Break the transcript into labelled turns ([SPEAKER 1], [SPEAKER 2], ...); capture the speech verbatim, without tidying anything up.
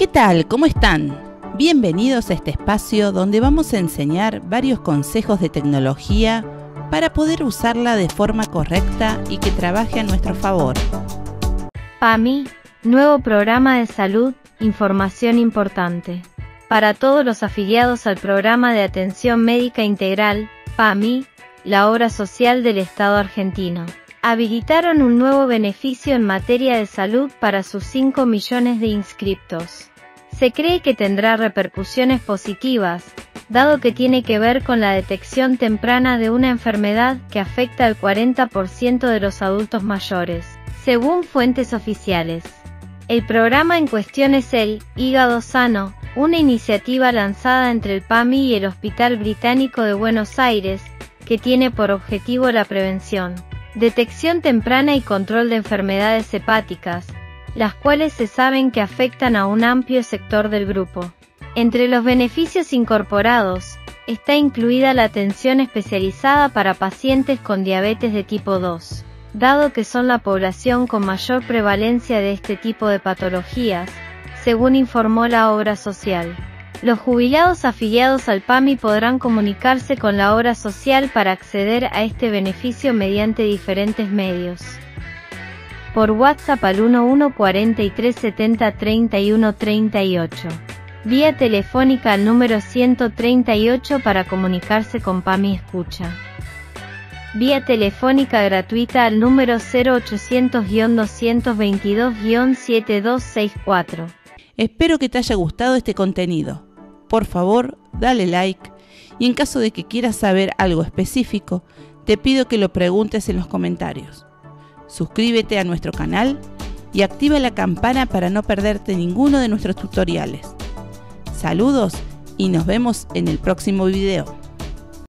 [SPEAKER 1] ¿Qué tal? ¿Cómo están? Bienvenidos a este espacio donde vamos a enseñar varios consejos de tecnología para poder usarla de forma correcta y que trabaje a nuestro favor.
[SPEAKER 2] PAMI, nuevo programa de salud, información importante. Para todos los afiliados al programa de atención médica integral, PAMI, la obra social del Estado argentino, habilitaron un nuevo beneficio en materia de salud para sus cinco millones de inscriptos. Se cree que tendrá repercusiones positivas, dado que tiene que ver con la detección temprana de una enfermedad que afecta al cuarenta por ciento de los adultos mayores, según fuentes oficiales. El programa en cuestión es el Hígado Sano, una iniciativa lanzada entre el PAMI y el Hospital Británico de Buenos Aires, que tiene por objetivo la prevención, detección temprana y control de enfermedades hepáticas, las cuales se saben que afectan a un amplio sector del grupo. Entre los beneficios incorporados, está incluida la atención especializada para pacientes con diabetes de tipo dos, dado que son la población con mayor prevalencia de este tipo de patologías, según informó la obra social. Los jubilados afiliados al PAMI podrán comunicarse con la obra social para acceder a este beneficio mediante diferentes medios. Por WhatsApp al uno uno cuatro tres siete cero tres uno tres ocho. Vía telefónica al número ciento treinta y ocho para comunicarse con PAMI Escucha. Vía telefónica gratuita al número cero ochocientos doscientos veintidós setenta y dos sesenta y cuatro.
[SPEAKER 1] Espero que te haya gustado este contenido. Por favor, dale like y en caso de que quieras saber algo específico, te pido que lo preguntes en los comentarios. Suscríbete a nuestro canal y activa la campana para no perderte ninguno de nuestros tutoriales. Saludos y nos vemos en el próximo video.